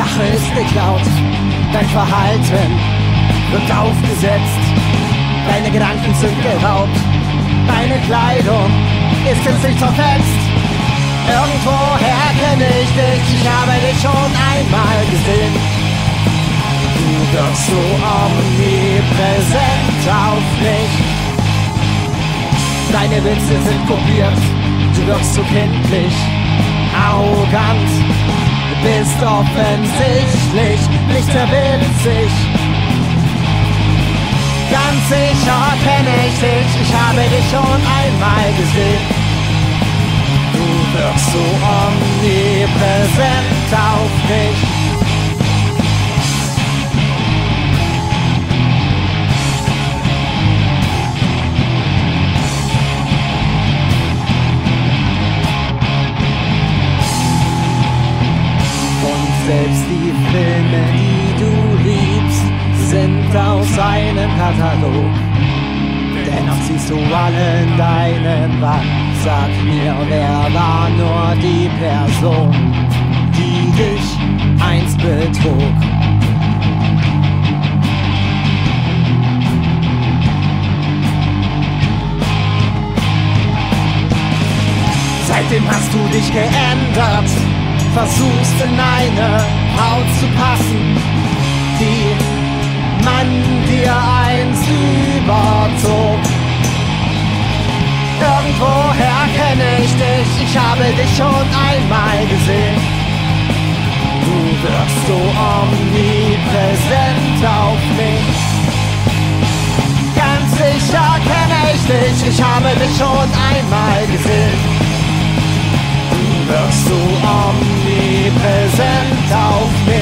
Sprache ist geklaut, dein Verhalten wird aufgesetzt, deine Gedanken sind geraubt, deine Kleidung ist künstlich zerfetzt. Irgendwoher kenne ich dich, ich habe dich schon einmal gesehen. Du wirkst so omnipräsent auf mich. Deine Witze sind kopiert, du wirkst so kindlich, arrogant. Du bist offensichtlich nicht mehr witzig. Ganz sicher kenne ich dich, ich habe dich schon einmal gesehen. Du wirkst so omnipräsent auf mich. Und selbst die Filme, die du liebst, sind aus einem Katalog. Dennoch siehst du alle in deinen Bann. Sag mir, wer war nur die Person, die dich einst betrog? Seitdem hast du dich geändert, versuchst in eine Haut zu passen, die man dir einst überzog. Irgendwoher kenne ich dich, ich habe dich schon einmal gesehen. Du wirkst so omnipräsent auf mich. Ganz sicher kenne ich dich, ich habe dich schon einmal gesehen. Du wirkst so omnipräsent auf mich.